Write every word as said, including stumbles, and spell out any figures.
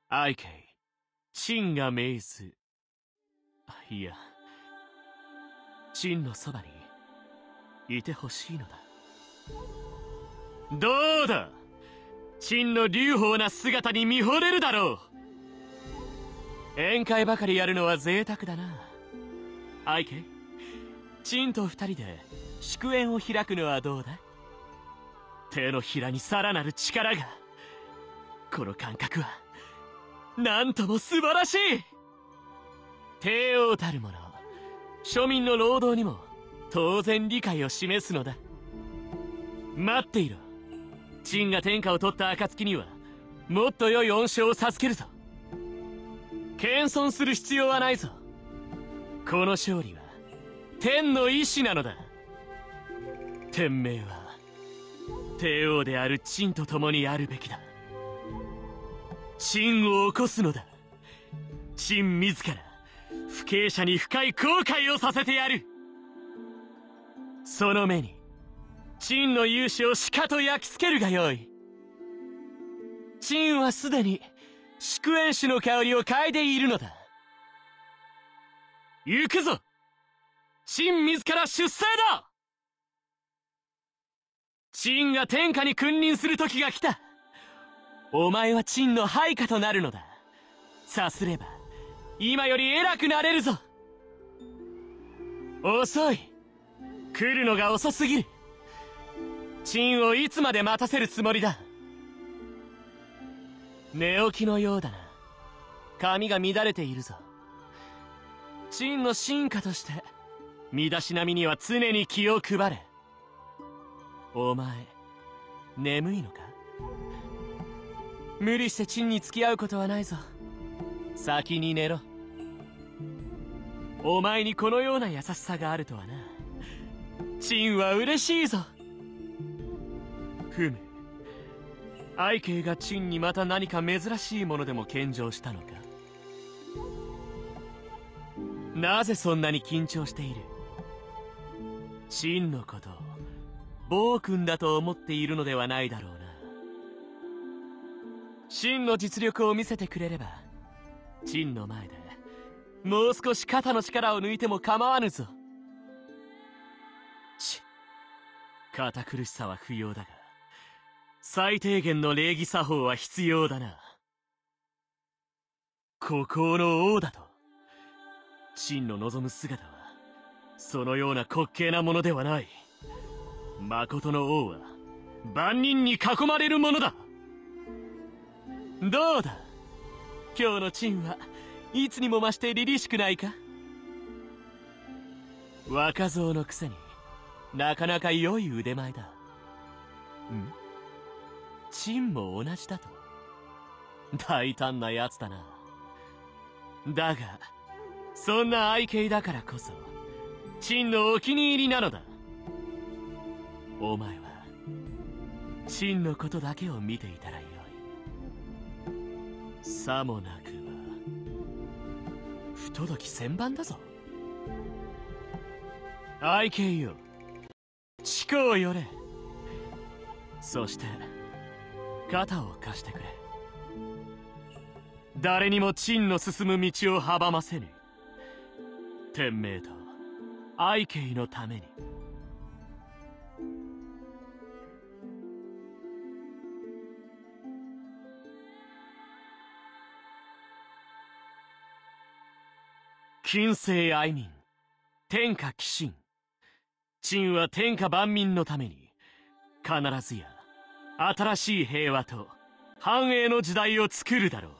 愛慶、陳が命ず。いや、陳のそばにいてほしいのだ。どうだ、陳の隆法な姿に見惚れるだろう。宴会ばかりやるのは贅沢だな。愛慶、陳と二人で祝宴を開くのはどうだ。手のひらにさらなる力が。この感覚はなんとも素晴らしい。帝王たるもの、庶民の労働にも当然理解を示すのだ。待っていろ。陳が天下を取った暁にはもっと良い恩賞を授けるぞ。謙遜する必要はないぞ。この勝利は天の意志なのだ。天命は帝王である陳と共にあるべきだ。陳を起こすのだ。陳自ら不敬者に深い後悔をさせてやる。その目に陳の勇姿をしかと焼き付けるがよい。陳はすでに祝宴酒の香りを嗅いでいるのだ。行くぞ。陳自ら出征だ。陳が天下に君臨する時が来た。お前は陳の配下となるのだ。さすれば今より偉くなれるぞ。遅い。来るのが遅すぎる。陳をいつまで待たせるつもりだ。寝起きのようだな。髪が乱れているぞ。陳の臣下として身だしなみには常に気を配れ。お前眠いのか。無理して陳に付き合うことはないぞ。先に寝ろ。お前にこのような優しさがあるとはな。陳は嬉しいぞ。ふむ、愛慶が陳にまた何か珍しいものでも献上したのか。なぜそんなに緊張している。陳のことを暴君だと思っているのではないだろうな。陳の実力を見せてくれれば陳の前でもう少し肩の力を抜いても構わぬぞ。ち、堅苦しさは不要だが最低限の礼儀作法は必要だな。孤高の王だと。陳の望む姿はそのような滑稽なものではない。誠の王は万人に囲まれるものだ。どうだ、今日の陳はいつにも増して凛々しくないか。若造のくせになかなか良い腕前だ。ん、陳も同じだと。大胆なやつだな。だがそんな愛慶だからこそ陳のお気に入りなのだ。お前は陳のことだけを見ていたらよい。さもなくば不届き千番だぞ。愛慶よ、近を寄れ。そして肩を貸してくれ。誰にも陳の進む道を阻ませぬ。天命と愛慶のために。近世愛民、天下寄進。陳は天下万民のために必ずや新しい平和と繁栄の時代を作るだろう。